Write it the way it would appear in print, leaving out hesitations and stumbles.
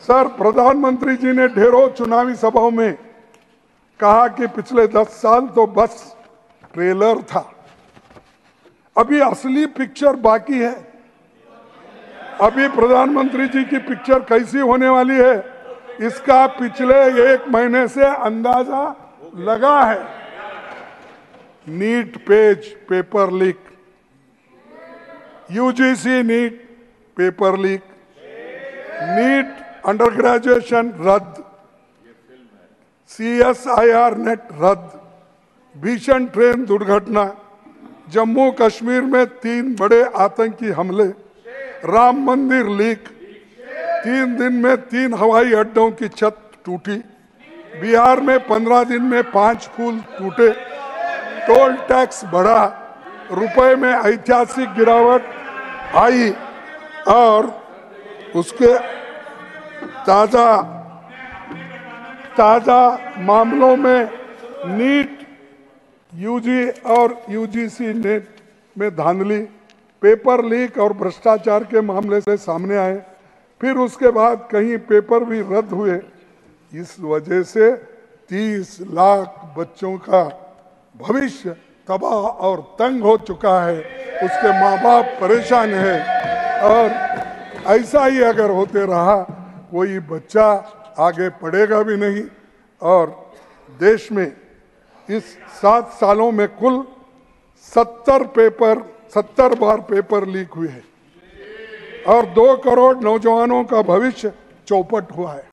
Sir, प्रधानमंत्री जी ने ढेरों चुनावी सभाओं में कहा कि पिछले 10 साल तो बस ट्रेलर था, अभी असली पिक्चर बाकी है। अभी प्रधानमंत्री जी की पिक्चर कैसी होने वाली है, इसका पिछले 1 महीने से अंदाजा लगा है। NEET page paper leak, UGC NEET paper leak, NEET under graduation रद्द, CSIR नेट रद्द, भीषण ट्रेन दुर्घटना, जम्मू कश्मीर में 3 बड़े आतंकी हमले, राम मंदिर लीक, 3 दिन में 3 हवाई अड्डों की छत टूटी, बिहार में 15 दिन में 5 पुल टूटे, टोल टैक्स बढ़ा, रुपए में ऐतिहासिक गिरावट आई और उसके ताजा मामलों में नीट यूजी और यूजीसी नेट में धांधली, पेपर लीक और भ्रष्टाचार के मामले से सामने आए। फिर उसके बाद कहीं पेपर भी रद्द हुए। इस वजह से 30 लाख बच्चों का भविष्य तबाह और तंग हो चुका है, उसके माँ बाप परेशान है और ऐसा ही अगर होते रहा कोई बच्चा आगे पढ़ेगा भी नहीं। और देश में इस 7 सालों में कुल 70 बार पेपर लीक हुए हैं और 2 करोड़ नौजवानों का भविष्य चौपट हुआ है।